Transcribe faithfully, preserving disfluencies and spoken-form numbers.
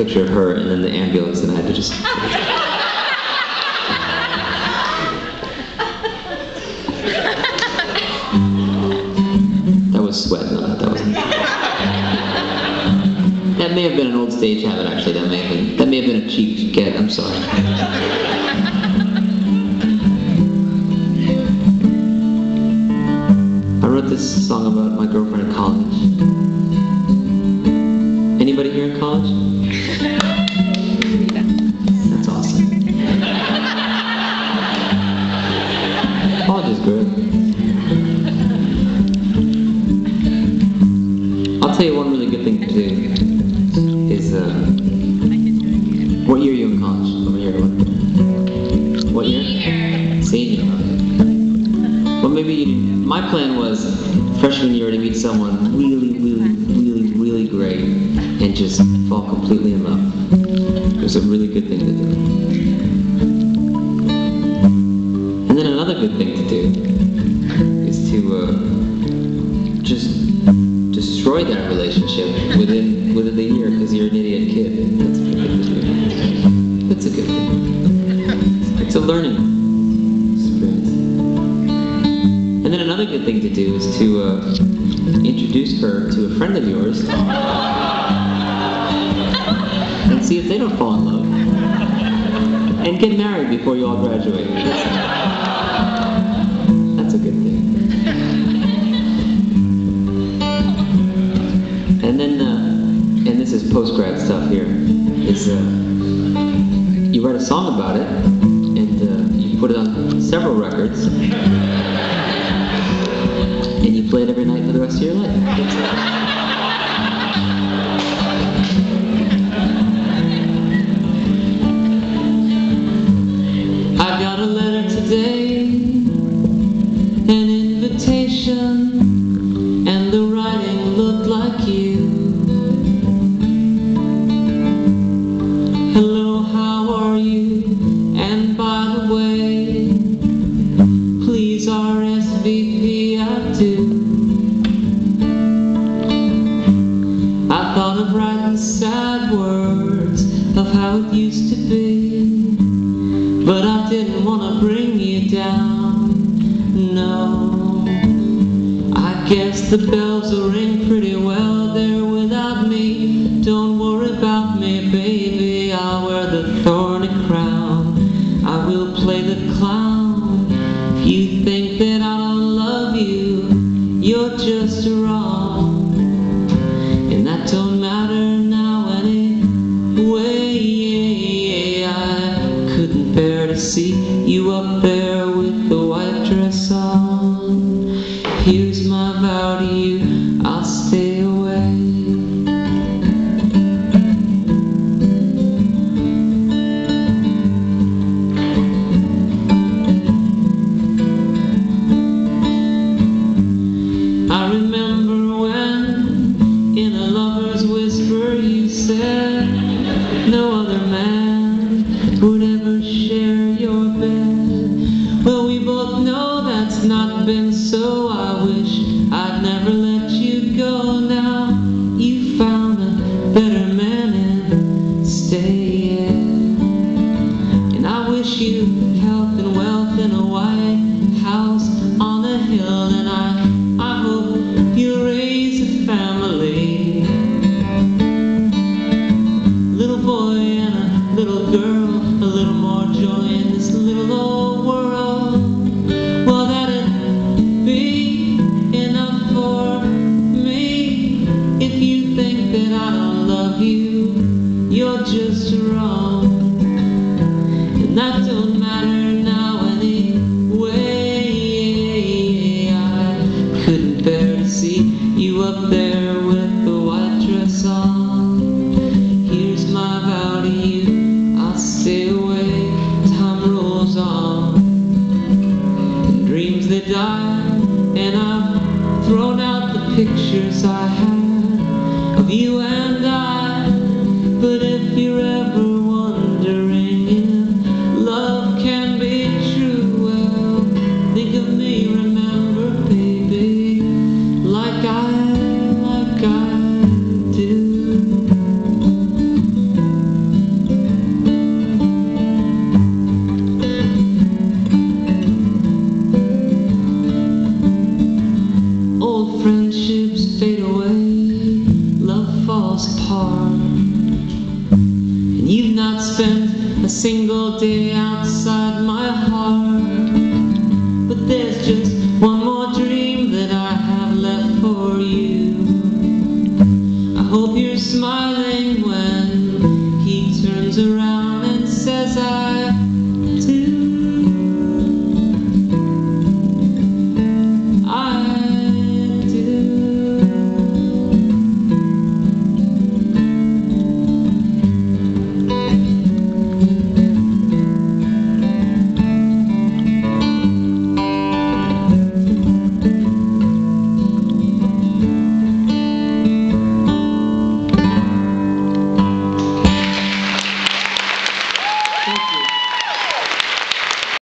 picture of her and then the ambulance, and I had to just... That was sweat, no, that wasn't... That may have been an old stage habit, actually. That may have been, that may have been a cheap get. I'm sorry. I wrote this song about my girlfriend in college. Anybody here in college? That's awesome. College is good. I'll tell you one really good thing to do. Is, uh, what year are you in college? What year? What, what year? Senior. Well, maybe you, my plan was freshman year to meet someone really, really, really, really great and just fall completely in love. It was a really good thing to do. And then another good thing to do is to uh, just destroy that relationship within within the year because you're an idiot kid. That's a good thing to do. That's a good thing. It's a learning experience. And then another good thing to do is to uh, introduce her to a friend of yours and see if they don't fall in love. And get married before you all graduate. That's, that's a good thing. And then, uh, and this is post-grad stuff here, is uh, you write a song about it, and uh, you put it on several records, and you play it every night for the rest of your life. I got a letter today, an invitation, and the writing looked like you. Hello, how are you? And by the way, please R S V P, I do. I thought of writing sad words of how it used to be, but I didn't want to bring you down, no. I guess the bells will ring pretty well there without me. Don't worry about me, baby, I'll wear the thorny crown. I will play the clown. If you think that I don't love you, you're just wrong. And that don't matter now anyway. I couldn't bear to see you up there with the white dress on. Here's my vow to you, I'll stay away. I remember when, in a lover's whisper, you said no other man would ever share your bed. Well, we both know that's not been so. I wish I'd never let you go. Now you found a better man and stay. And I wish you health and wealth and a white house on a hill. And I, I hope you raise a family, little boy and a little girl, a little more joy in this little old world. Well, that'd be enough for me. If you think that I don't love you, you're just wrong. And that don't matter now anyway. I couldn't bear to see you up there with the white dress on. Here's my vow to you, I'll stay away. Time rolls on, and dreams they die, and I've thrown out the pictures I had of you and I. But if you're ever wondering if love You've not spent a single day outside my heart. But there's just one more dream that I have left for you. I hope you're smiling when he turns around.